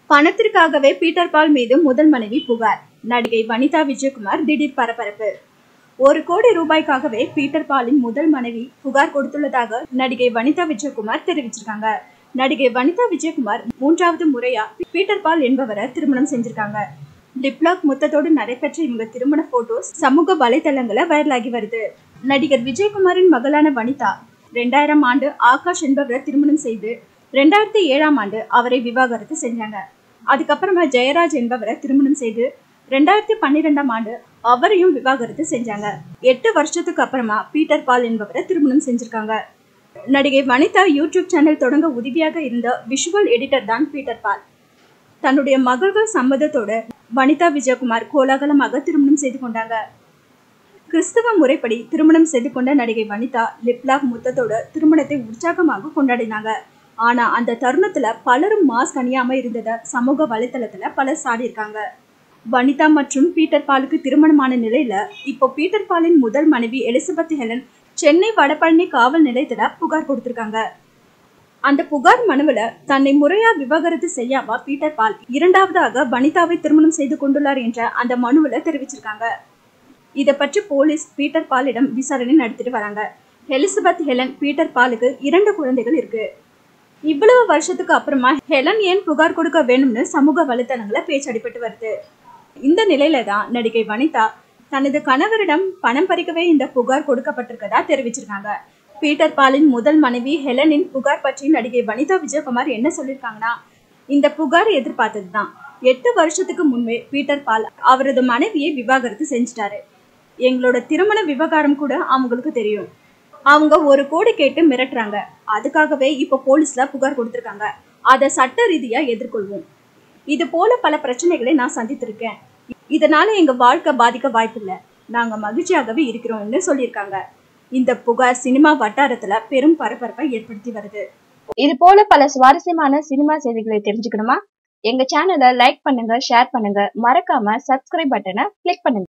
பணத்திற்காகவே Peter பால் மீது முதல் மனைவி புகார். நடிகை வனிதா விஜயகுமார் திடீர் பரபரப்பு. 1 கோடி ரூபாய்க்காகவே பீட்டர் பாலின் முதல் மனைவி புகார் கொடுத்துள்ளதாக நடிகை வனிதா விஜயகுமார் தெரிவிச்சிருக்காங்க. நடிகை வனிதா விஜயகுமார் 3வது முறையா பீட்டர் பால் என்பவரை திருமணம் செஞ்சிருக்காங்க. லிப்லாக் முத்தத்தோடு நடைபெற்ற இவங்க திருமண போட்டோஸ் சமூக வலைதளங்கள வைரலாகி வருது. நடிகர் விஜயகுமாரின் மகளான வனிதா 2000 ஆண்டு ஆகாஷ் என்பவரை திருமணம் செய்து 2007ஆம் ஆண்டு அவரை விவாகரத்து செஞ்சாங்க. அதுக்கப்புறமா ஜெயராஜ் என்பவரை திருமணம் செய்து 2012ஆம் ஆண்டு அவரையும் விவாகரத்து செஞ்சாங்க. 8 வருஷத்துக்கு அப்புறமா பீட்டர் பால் என்பவரை திருமணம் செஞ்சிருக்காங்க. நடிகை வனிதா யூடியூப் சேனல் தொடங்க உதவியாக இருந்த விஷுவல் எடிட்டர் தான் பீட்டர் பால். தன்னுடைய மகள்கள் சம்மதத்தோட வனிதா விஜயகுமார் கோலாகலமாக திருமணம் செய்து கொண்டாங்க. கிறிஸ்தவ முறைப்படி திருமணம் செய்து கொண்ட நடிகை வனிதா லிப்லாக் முத்தத்தோட திருமணத்தை உற்சாகமாக கொண்டாடினாங்க. ஆனா அந்த தருணத்துல பலரும் மாஸ்க் அணியாம இருந்தத சமூக வலைதளத்துல பலர் சாடியிருக்காங்க. வனிதா மற்றும் பீட்டர் பாலுக்கு திருமணமான நிலையில இப்போ பீட்டர் பாலின் முதல் மனைவி எலிசபெத் ஹெலன் சென்னை வடபழனி காவல் நிலையத்துல புகார் கொடுத்திருக்காங்க. அந்த புகார் மனுவில தன்னை முறையா விவாகரத்து செய்யாம பீட்டர் பால் 2வதாக வனிதாவை திருமணம் செய்து கொண்டுள்ளார் என்ற அந்த மனுவில தெரிவிச்சிருக்காங்க. இதை பற்றி போலீஸ் பீட்டர் பாலிடம் விசாரணை நடத்திட்டு வராங்க. எலிசபெத் ஹெலன் பீட்டர் பாலுக்கு 2 குழந்தைகள் இருக்கு. இவ்வளவு வருஷத்துக்கு அப்புறமா ஹெலன் ஏன் புகார் கொடுக்க வேணும்னு சமூக வலைதளங்கள பேச்சடிப்பட்டு வருது. இந்த நிலையில தான் நடிகை வனிதா தனது கணவரிடம் பணம் பறிக்கவே இந்த புகார் கொடுக்கப்பட்டிருக்கதா தெரிவிச்சிருக்காங்க. பீட்டர் பாலின் முதல் மனைவி ஹெலனின் புகார் பற்றி நடிகை வனிதா விஜயகுமார் என்ன சொல்லியிருக்காங்கன்னா, இந்த புகார் எதிர்பார்த்ததுதான். 8 வருஷத்துக்கு முன்பே பீட்டர் பால் அவரது மனைவியை விவாகரத்து செஞ்சிட்டாரு. எங்களோட திருமண விவகாரம் கூட அவங்களுக்கு தெரியும். அவங்க 1 கோடி கேட்டு மிரட்டுறாங்க. அதுக்காகவே இப்ப போலீஸ்ல புகார் கொடுத்திருக்காங்க. அதை சட்ட ரீதியா எதிர்கொள்வோம். இது போல பல பிரச்சனைகளை நான் சந்தித்திருக்கேன். இதனால எங்க வாழ்க்கை பாதிக்க வாய்ப்பில்லை. நாங்க மகிழ்ச்சியாகவே இருக்கிறோம்னு சொல்லியிருக்காங்க. இந்த புகார் சினிமா வட்டாரத்துல பெரும் பரபரப்பை ஏற்படுத்தி வருது. இது போல பல சுவாரஸ்யமான சினிமா செய்திகளை தெரிஞ்சுக்கணுமா? எங்க சேனலை லைக் பண்ணுங்க, ஷேர் பண்ணுங்க, மறக்காம சப்ஸ்கிரைப் பட்டனை கிளிக் பண்ணுங்க.